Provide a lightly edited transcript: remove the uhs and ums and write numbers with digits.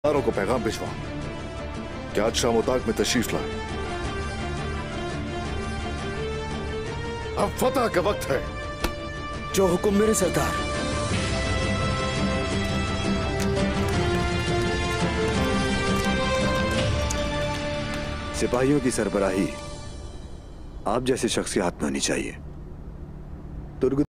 को पैगाम भिजवा कि आज शाम उताक में तशरीफ लाए। अब फतह का वक्त है। जो हुक्म मेरे सरदार। सिपाहियों की सरबराही आप जैसे शख्स के हाथ में होनी चाहिए।